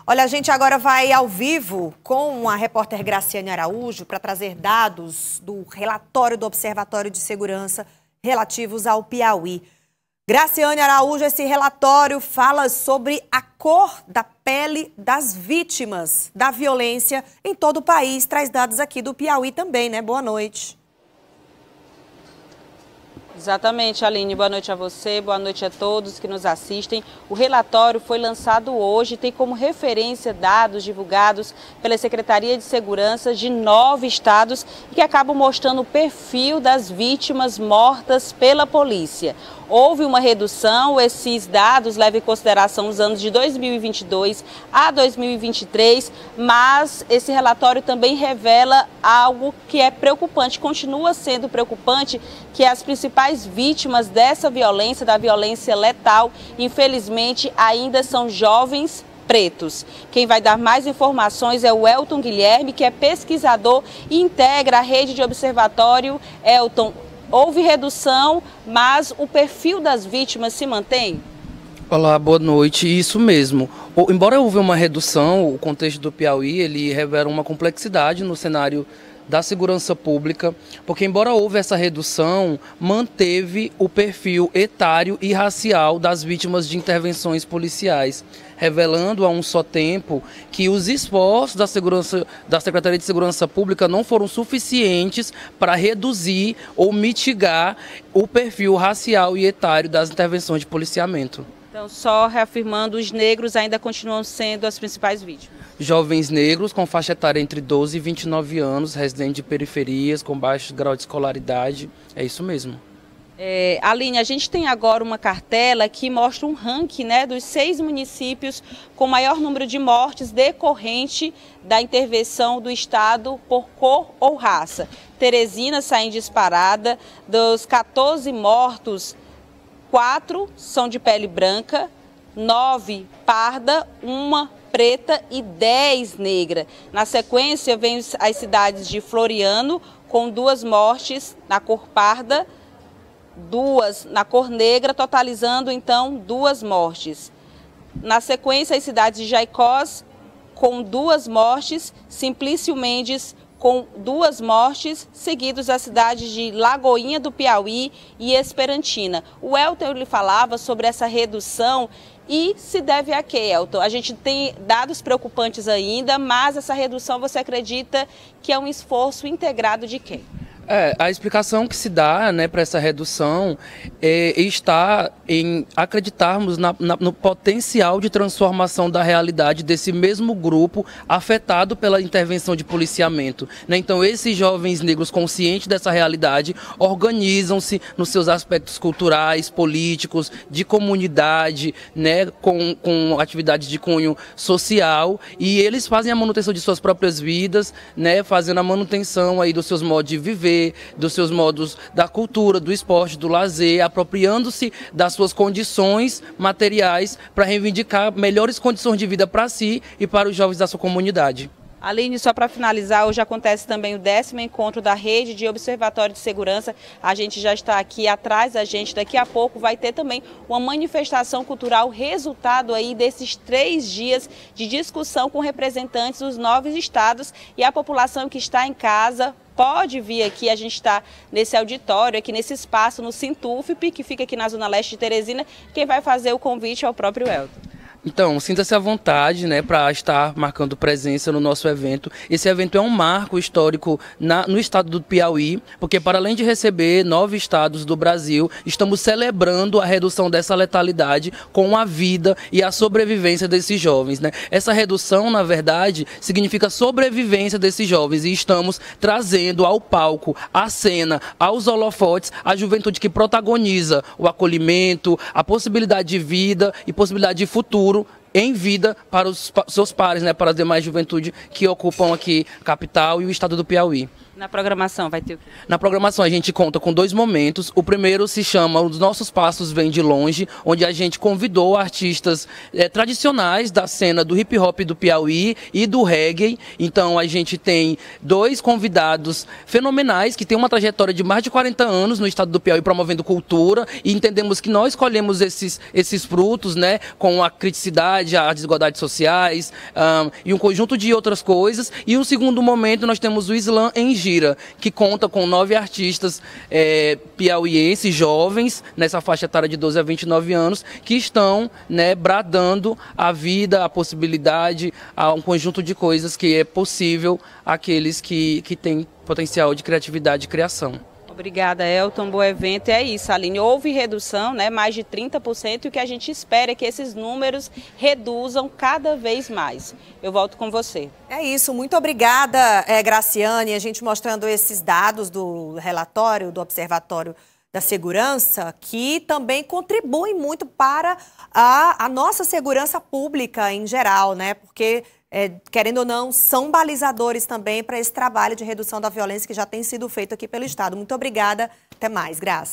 Olha, a gente agora vai ao vivo com a repórter Graciane Araújo para trazer dados do relatório do Observatório de Segurança relativos ao Piauí. Graciane Araújo, esse relatório fala sobre a cor da pele das vítimas da violência em todo o país. Traz dados aqui do Piauí também, né? Boa noite. Exatamente, Aline. Boa noite a você, boa noite a todos que nos assistem. O relatório foi lançado hoje, tem como referência dados divulgados pela Secretaria de Segurança de 9 estados que acabam mostrando o perfil das vítimas mortas pela polícia. Houve uma redução, esses dados levam em consideração os anos de 2022 a 2023, mas esse relatório também revela algo que é preocupante, continua sendo preocupante, que as principais vítimas dessa violência, da violência letal, infelizmente ainda são jovens pretos. Quem vai dar mais informações é o Elton Guilherme, que é pesquisador e integra a rede de observatório. Elton, houve redução, mas o perfil das vítimas se mantém? Olá, boa noite. Isso mesmo. Embora houve uma redução, o contexto do Piauí ele revela uma complexidade no cenário da segurança pública, porque embora houve essa redução, manteve o perfil etário e racial das vítimas de intervenções policiais, revelando a um só tempo que os esforços da Secretaria de Segurança Pública não foram suficientes para reduzir ou mitigar o perfil racial e etário das intervenções de policiamento. Então, só reafirmando, os negros ainda continuam sendo as principais vítimas. Jovens negros com faixa etária entre 12 e 29 anos, residentes de periferias, com baixo grau de escolaridade, é isso mesmo. Aline, a gente tem agora uma cartela que mostra um ranking, né, dos 6 municípios com maior número de mortes decorrente da intervenção do Estado por cor ou raça. Teresina sai em disparada, dos 14 mortos, 4 são de pele branca, 9 parda, 1 preta e 10 negra. Na sequência, vem as cidades de Floriano, com 2 mortes na cor parda, 2 na cor negra, totalizando então 2 mortes. Na sequência, as cidades de Jaicós, com 2 mortes, Simplício Mendes, com 2 mortes, seguidos as cidades de Lagoinha do Piauí e Esperantina. O Elton lhe falava sobre essa redução e se deve a quê, Elton? A gente tem dados preocupantes ainda, mas essa redução você acredita que é um esforço integrado de quem? A explicação que se dá, né, para essa redução está em acreditarmos no potencial de transformação da realidade desse mesmo grupo afetado pela intervenção de policiamento, né? Então, esses jovens negros conscientes dessa realidade organizam-se nos seus aspectos culturais, políticos, de comunidade, né, com atividades de cunho social, e eles fazem a manutenção de suas próprias vidas, né, fazendo a manutenção aí dos seus modos de viver, dos seus modos da cultura, do esporte, do lazer, apropriando-se das suas condições materiais para reivindicar melhores condições de vida para si e para os jovens da sua comunidade. Aline, só para finalizar, hoje acontece também o 10º encontro da Rede de Observatório de Segurança. A gente já está aqui atrás da gente, daqui a pouco vai ter também uma manifestação cultural, resultado aí desses 3 dias de discussão com representantes dos 9 estados, e a população que está em casa pode vir aqui. A gente está nesse auditório, aqui nesse espaço, no Sintufip, que fica aqui na Zona Leste de Teresina. Quem vai fazer o convite é o próprio Elton. Então, sinta-se à vontade, né, para estar marcando presença no nosso evento. Esse evento é um marco histórico no estado do Piauí, porque para além de receber 9 estados do Brasil, estamos celebrando a redução dessa letalidade com a vida e a sobrevivência desses jovens, né? Essa redução, na verdade, significa sobrevivência desses jovens, e estamos trazendo ao palco, à cena, aos holofotes, a juventude que protagoniza o acolhimento, a possibilidade de vida e possibilidade de futuro em vida para os seus pares, né, para a demais juventude que ocupam aqui a capital e o estado do Piauí. Na programação vai ter o quê? Na programação a gente conta com 2 momentos. O primeiro se chama Os Nossos Passos Vêm de Longe, onde a gente convidou artistas tradicionais da cena do hip hop do Piauí e do reggae. Então a gente tem 2 convidados fenomenais que têm uma trajetória de mais de 40 anos no estado do Piauí promovendo cultura, e entendemos que nós colhemos esses frutos, né, com a criticidade, as desigualdades sociais e um conjunto de outras coisas. E um segundo momento nós temos o Slam em Gira, que conta com 9 artistas piauienses, jovens, nessa faixa etária de 12 a 29 anos, que estão, né, bradando a vida, a possibilidade, a um conjunto de coisas que é possível àqueles que têm potencial de criatividade e criação. Obrigada, Elton. Bom evento. É isso, Aline. Houve redução, né? Mais de 30%, e o que a gente espera é que esses números reduzam cada vez mais. Eu volto com você. É isso. Muito obrigada, Graciane. A gente mostrando esses dados do relatório do Observatório da Segurança, que também contribuem muito para a nossa segurança pública em geral, né? Porque querendo ou não, são balizadores também para esse trabalho de redução da violência que já tem sido feito aqui pelo Estado. Muito obrigada. Até mais, Graça.